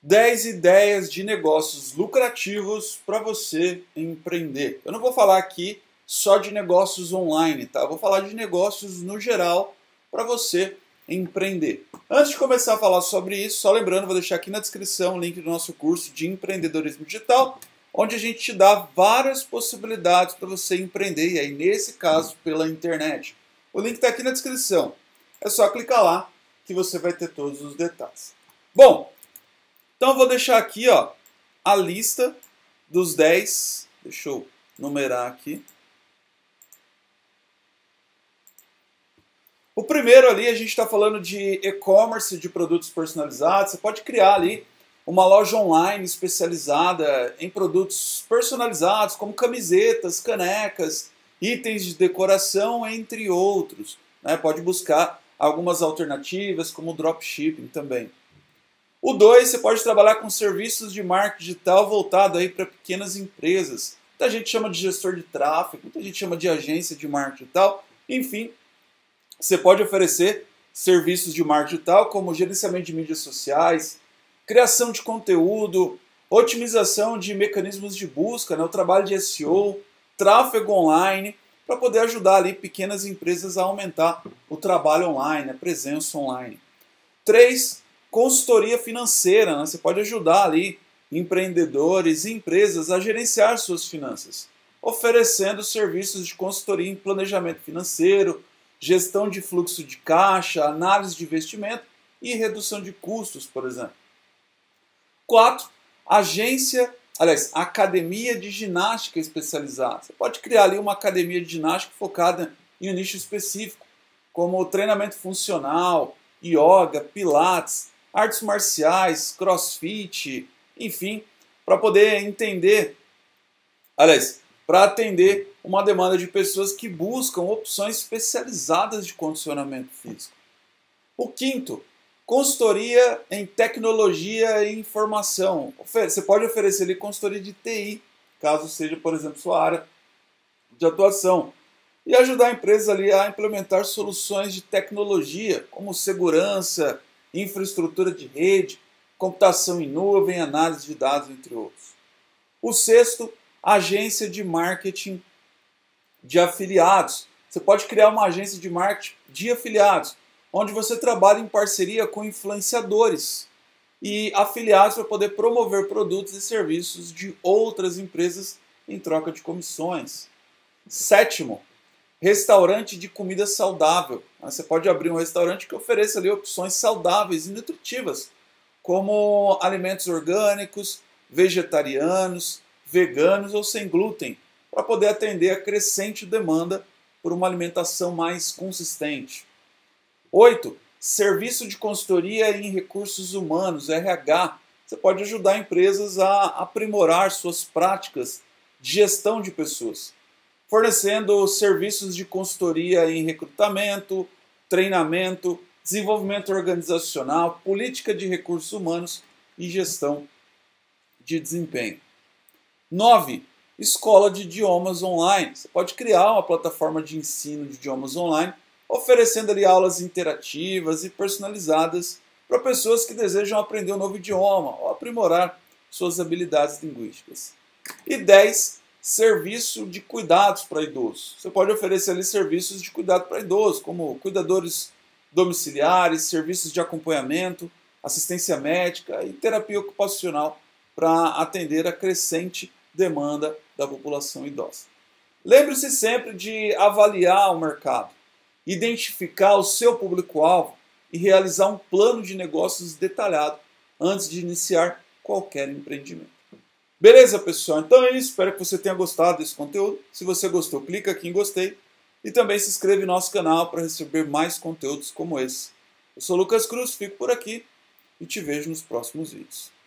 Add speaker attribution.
Speaker 1: 10 ideias de negócios lucrativos para você empreender. Eu não vou falar aqui só de negócios online, tá? Eu vou falar de negócios no geral para você empreender. Antes de começar a falar sobre isso, só lembrando, vou deixar aqui na descrição o link do nosso curso de empreendedorismo digital, onde a gente te dá várias possibilidades para você empreender, e aí nesse caso pela internet. O link está aqui na descrição. É só clicar lá que você vai ter todos os detalhes. Bom, então eu vou deixar aqui a lista dos 10, deixa eu numerar aqui. O primeiro ali a gente está falando de e-commerce, de produtos personalizados. Você pode criar ali uma loja online especializada em produtos personalizados, como camisetas, canecas, itens de decoração, entre outros, né? Pode buscar algumas alternativas, como dropshipping também. O 2, você pode trabalhar com serviços de marketing digital voltado aí para pequenas empresas. Muita gente chama de gestor de tráfego, muita gente chama de agência de marketing digital. Enfim, você pode oferecer serviços de marketing digital como gerenciamento de mídias sociais, criação de conteúdo, otimização de mecanismos de busca, né, o trabalho de SEO, tráfego online, para poder ajudar ali pequenas empresas a aumentar o trabalho online, a presença online. 3, consultoria financeira, né? Você pode ajudar ali empreendedores e empresas a gerenciar suas finanças, oferecendo serviços de consultoria em planejamento financeiro, gestão de fluxo de caixa, análise de investimento e redução de custos, por exemplo. 4, academia de ginástica especializada. Você pode criar ali uma academia de ginástica focada em um nicho específico, como treinamento funcional, yoga, pilates, artes marciais, crossfit, enfim, para poder para atender uma demanda de pessoas que buscam opções especializadas de condicionamento físico. O 5, consultoria em tecnologia e informação. Você pode oferecer ali consultoria de TI, caso seja, por exemplo, sua área de atuação, e ajudar a empresa ali a implementar soluções de tecnologia, como segurança, infraestrutura de rede, computação em nuvem, análise de dados, entre outros. O 6, agência de marketing de afiliados. Você pode criar uma agência de marketing de afiliados, onde você trabalha em parceria com influenciadores e afiliados para poder promover produtos e serviços de outras empresas em troca de comissões. 7, restaurante de comida saudável. Você pode abrir um restaurante que ofereça ali opções saudáveis e nutritivas, como alimentos orgânicos, vegetarianos, veganos ou sem glúten, para poder atender a crescente demanda por uma alimentação mais consistente. 8, serviço de consultoria em recursos humanos, RH. Você pode ajudar empresas a aprimorar suas práticas de gestão de pessoas, fornecendo serviços de consultoria em recrutamento, treinamento, desenvolvimento organizacional, política de recursos humanos e gestão de desempenho. 9, escola de idiomas online. Você pode criar uma plataforma de ensino de idiomas online, oferecendo ali aulas interativas e personalizadas para pessoas que desejam aprender um novo idioma ou aprimorar suas habilidades linguísticas. E 10, serviço de cuidados para idosos. Você pode oferecer ali serviços de cuidado para idosos, como cuidadores domiciliares, serviços de acompanhamento, assistência médica e terapia ocupacional para atender a crescente demanda da população idosa. Lembre-se sempre de avaliar o mercado, identificar o seu público-alvo e realizar um plano de negócios detalhado antes de iniciar qualquer empreendimento. Beleza, pessoal? Então é isso. Espero que você tenha gostado desse conteúdo. Se você gostou, clica aqui em gostei e também se inscreve no nosso canal para receber mais conteúdos como esse. Eu sou Lucas Cruz, fico por aqui e te vejo nos próximos vídeos.